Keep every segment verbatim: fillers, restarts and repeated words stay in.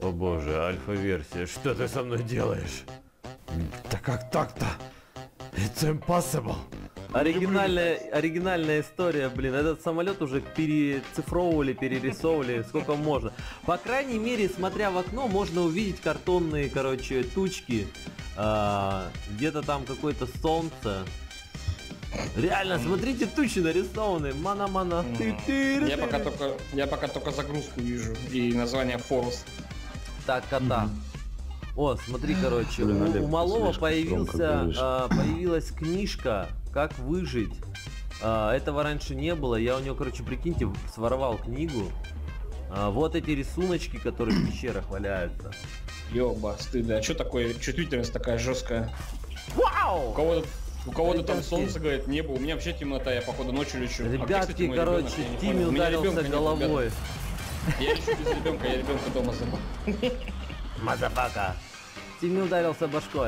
О боже, альфа-версия, что ты со мной делаешь? Да как так-то? It's impossible. Оригинальная, оригинальная история, блин. Этот самолет уже перецифровывали, перерисовывали, сколько можно. По крайней мере, смотря в окно, можно увидеть картонные, короче, тучки. А, где-то там какое-то солнце. Реально, смотрите, тучи нарисованы. Мана-мана. Mm. Я пока только, я пока только загрузку вижу и название Форест. Так, кота. Mm-hmm. О, смотри, короче, у, у малого появился, а, появилась книжка «Как выжить». А, этого раньше не было. Я у него, короче, прикиньте, своровал книгу. А, вот эти рисуночки, которые в пещерах валяются. Ёба, стыдно. А что такое чувствительность такая жесткая? Вау! У кого-то У кого-то там солнце, говорит, небо, у меня вообще темнота, я походу ночью лечу. Ребятки, а короче, Тимми ударился головой. Я лечу без ребенка, я ребенка дома забыл. Мазафака. Тимми ударился башкой.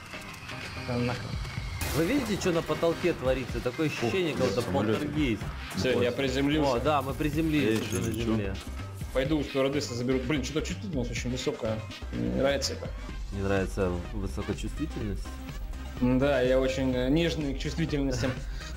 Вы видите, что на потолке творится? Такое ощущение, как будто полтергейст. Все, вот. Я приземлился. О, да, мы приземлились уже на земле. Пойду у стюардессы заберут. Блин, что-то чувствительность очень высокая. Мне не нравится это. Не нравится высокочувствительность? Да, я очень нежный к чувствительностям.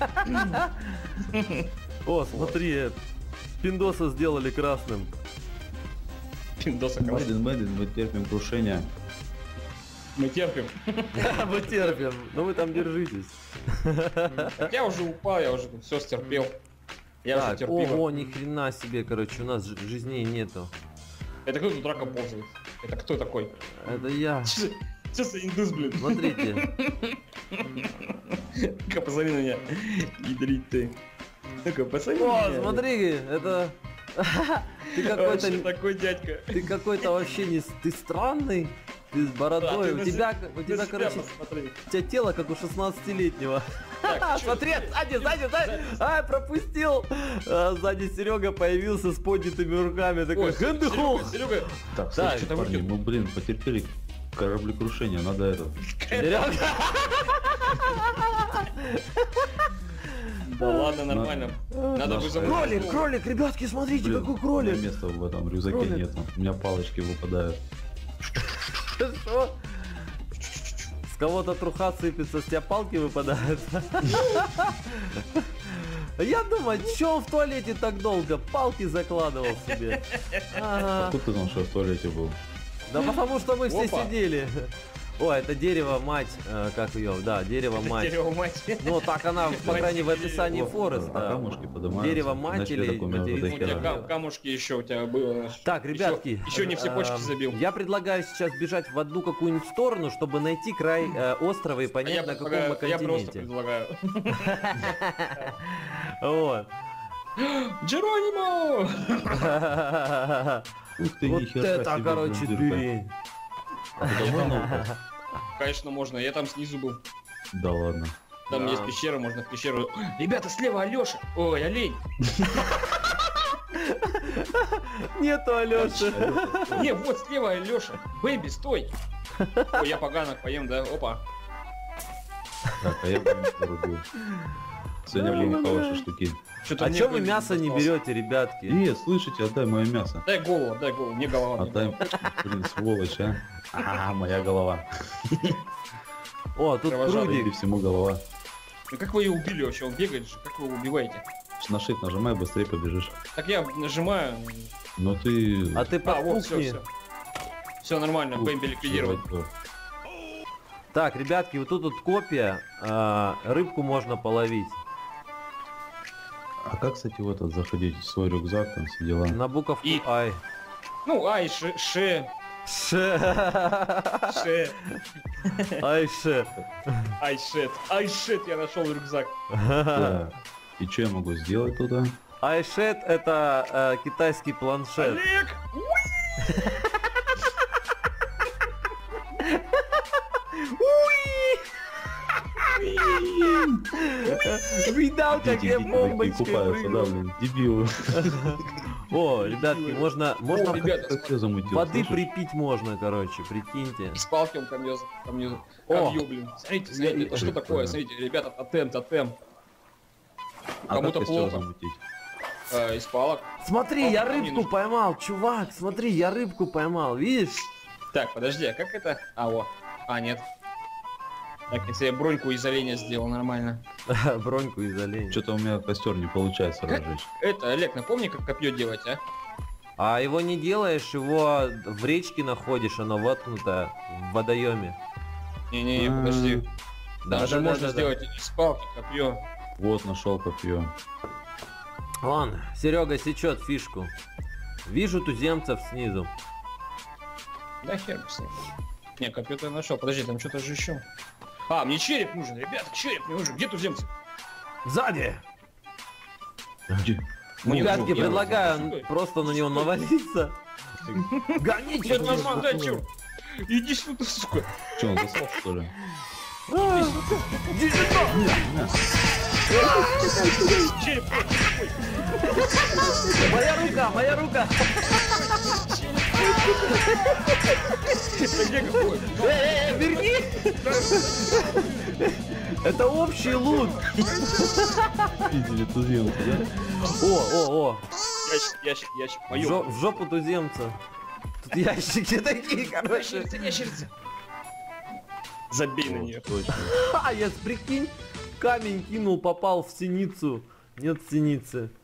О, смотри, пиндоса сделали красным. Пиндоса красным. Мэдден, Мэдден, мы терпим крушение. Мы терпим. Мы терпим, но вы там держитесь. Я уже упал, я уже все стерпел. Я так, уже терпел. Ого, ни хрена себе, короче, у нас жизней нету. Это кто тут раком ползает? Это кто такой? Это я. Что за индус, блин? Смотрите. Ну-ка, позови на меня. Ядрить ты. Ну-ка, позови О, меня. смотри, это... Ты какой-то... такой дядька. Ты какой-то вообще не... Ты странный. Ты с бородой. Да, у ты тебя, на, у тебя, короче... Посмотри. У тебя тело как у шестнадцатилетнего. Так, смотри, сзади, сзади, сзади. А, пропустил. А, сзади Серега появился с поднятыми руками. Такой, хэндехух. Серега, Так, Да, слушайте, парни, мы, блин, потерпели кораблекрушение, надо это... Серега. Да ладно, нормально. Надо бы забрать. Кролик, кролик, ребятки, смотрите, Блин, какой у кролик. меня места в этом рюкзаке Кролик. нет, у меня палочки выпадают. Что? С кого-то труха сыпется, с тебя палки выпадают. Я думаю, чё в туалете так долго? Палки закладывал себе. Ага. Откуда ты знал, что я в туалете был? Да потому что мы все Опа. сидели. О, это дерево мать, э, как ее, да, дерево мать. Дерево мать. Ну так она, по крайней мере, в описании А Фореста. камушки поднимаются. Дерево матери, У тебя кам- камушки еще у тебя было. Так, ребятки, Еще, еще не все почки э, забил. Я предлагаю сейчас бежать в одну какую-нибудь сторону, чтобы найти край э, острова и А понять, я, на каком предлагаю- мы я просто континенте. предлагаю. Вот. Джеронимо! Ух ты, Вот нихера это, себе, короче, блин, дырка. дырень. А ты давно на упал? Конечно, можно. Я там снизу был. Да ладно. Там Да. есть пещера, можно в пещеру. Ребята, слева Алёша! Ой, олень! Нету Алёши. Не, вот слева Алёша! Бэйби, стой! Ой, я поганок поем, да? Опа! Так, а я бы не зарубил. Сегодня, блин, хорошие штуки. Что-то А мне чё вы Бэйби мясо не достался. берете, ребятки? Нет, слышите, отдай мое мясо. Дай голову, дай голову, мне голова. не Отдай, блин, сволочь, а. А, моя голова. О, тут Кровожадный. Иди прудик. всему голова. Ну как вы ее убили вообще? Он бегает же, как вы его убиваете? На shift нажимай, быстрее побежишь. Так я нажимаю. Но ты... А ты А, вот, все, подпухни. все. Все нормально, Бэмби ликвидирован. Так, ребятки, вот тут вот копия. а, Рыбку можно половить. А как, кстати, в этот заходить в свой рюкзак, там все дела? На буковку И- Ай. Ну, ай, ше, ше, Ше. ше, Ай, ше. ай, шет, ай, шет, я нашел рюкзак. Да. И что я могу сделать туда? Айшет это э, китайский планшет. Олег! Видал, как Дети, я дети такие бомбочкой купаются, да, прыгал? блин, дебилы. О, ребятки, можно, можно О, ребята, Как все замутил, воды слышишь? припить можно, короче, прикиньте. С палки он ко мне, ко мне, О! ко мне, блин. Смотрите, смотрите, это что такое? Смотрите, ребята, тотем, тотем. А Кому-то как костер плохо. замутить? э, из палок. Смотри, О, я мне рыбку нужно. поймал, чувак, смотри, я рыбку поймал, видишь? Так, подожди, а как это? А, во. А, нет. Так, если я броньку из оленя сделал нормально. Броньку из оленя. Что-то у меня костер не получается разжечь. Это, Олег, напомни, как копье делать, а? А его не делаешь, его в речке находишь, оно воткнутое в водоеме. Не-не-не, А, подожди. Да, Там же да, да, можно да, да. сделать из палки копье. Вот, нашел копье. Ладно, Серега сечет фишку. Вижу туземцев снизу. Да хер с ним. Не, копье-то я нашел. Подожди, там что-то же еще. А, мне череп нужен, ребят, череп мне нужен. Где туземцы? Сзади! Где? Мне Ребятки, нужен. предлагаю Я- просто на него навалиться. Гоните Нет, его! нормально, дай чё? Иди сюда, сука. Че, он засал, что ли? А, иди сюда! Череп, ой, Моя рука, моя рука! это где какой? Эй, эй, эй, верни! Это общий лут! Видели туземцы, да? О, о, о! Ящик, ящик, ящик. В, Моё. жо- в жопу туземца. Тут ящики такие, короче. Ящерица, ящерица. Забей на Вот, нее. точно. А, я, прикинь, камень кинул, попал в синицу. Нет синицы.